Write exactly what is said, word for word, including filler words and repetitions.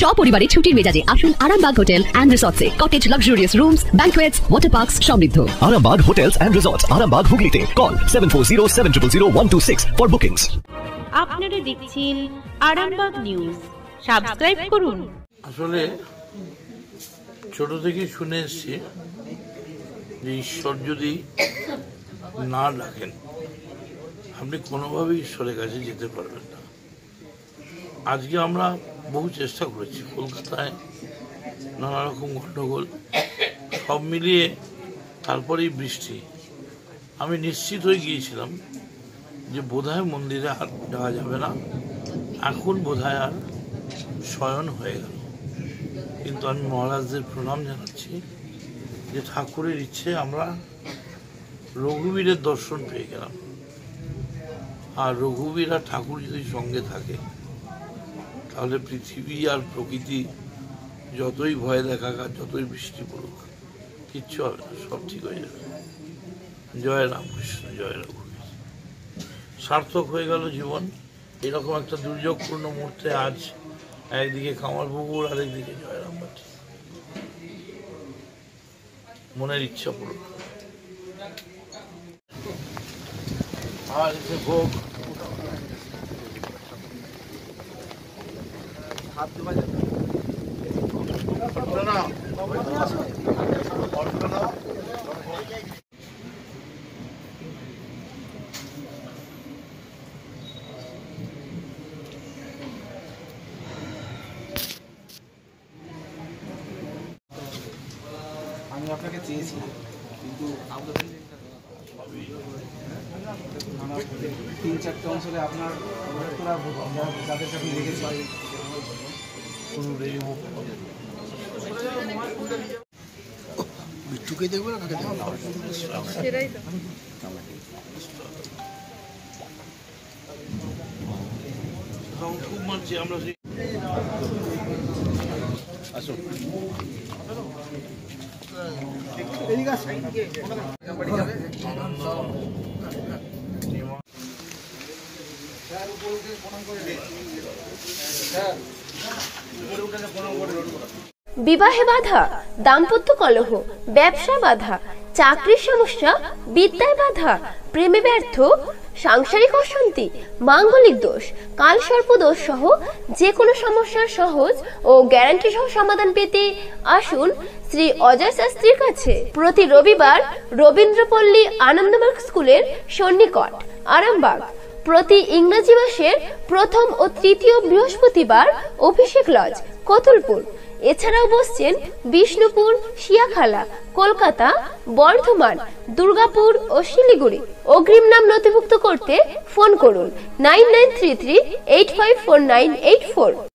সপরিবারে ছুটির মেজাজে আসুন আরামবাগ হোটেল এন্ড রিসর্টসে। Cottage luxurious rooms, banquets, water parks সমৃদ্ধ। Arambag Hotels and Resorts, Arambag Hooghly. Call seven four zero seven zero zero one two six for bookings. আপনারা দেখছেন Arambagh news, subscribe করুন। আসলে ছোট থেকে শুনে এসেছি যে ঈশ্বর যদি না ডাকেন আপনি কোনোভাবেই ঈশ্বরের কাছে যেতে পারবেন না। আজকে আমরা বহু চেষ্টা করেছি, কলকাতায় নানা রকম গণ্ডগোল সব মিলিয়ে তারপরেই বৃষ্টি। আমি নিশ্চিত হয়ে গিয়েছিলাম যে বোধহয় মন্দিরে আর যাওয়া যাবে না, এখন বোধহয় আর শয়ন হয়ে গেল। কিন্তু আমি মহারাজদের প্রণাম জানাচ্ছি যে ঠাকুরের ইচ্ছে আমরা রঘুবীরের দর্শন পেয়ে গেলাম। আর রঘুবীর আর ঠাকুর যদি সঙ্গে থাকে তাহলে পৃথিবী আর প্রকৃতি যতই ভয় দেখাক আর যতই বৃষ্টি পড়ুক কিচ্ছু হবে না, সব ঠিক হয়ে যাবে। জয় রামকৃষ্ণ, জয় রঘুবীর। সার্থক হয়ে গেল জীবন। এরকম একটা দুর্যোগপূর্ণ মুহূর্তে আজ একদিকে কামারপুকুর আর একদিকে জয়রামবাটি, মনের ইচ্ছা পূরণ। আর এসে ভোগ না আমি আপনাকে চেয়েছিলাম, কিন্তু তিন চারটে অঞ্চলে আপনার যাদের সাথে লেগেছে বিট্টুকে দেখবো না, কাকে দেখবো? সেটাই তো। খুব মানছি আমরা। আসুন বিবাহে বাধা, দাম্পত্য কলহ, ব্যবসা বাধা, চাকরির সমস্যা, বিদ্যায় বাধা, প্রেমে ব্যর্থ, সাংসারিক অশান্তি, মাঙ্গলিক দোষ, কালসর্প দোষ সহ যে কোনো সমস্যার সহজ ও গ্যারান্টি সহ সমাধান পেতে আসুন শ্রী অজয় শাস্ত্রীর কাছে। প্রতি রবিবার রবীন্দ্রপল্লী আনন্দমার্গ স্কুলের সন্নিকট আরামবাগ। প্রতি ইংরেজি মাসের প্রথম ও তৃতীয় বৃহস্পতিবার অভিষেক লজ, কতুলপুর। এছাড়াও বসছেন বিষ্ণুপুর, শিয়াখালা, কলকাতা, বর্ধমান, দুর্গাপুর ও শিলিগুড়ি। অগ্রিম নাম নথিভুক্ত করতে ফোন করুন nine nine three three eight five four nine eight four.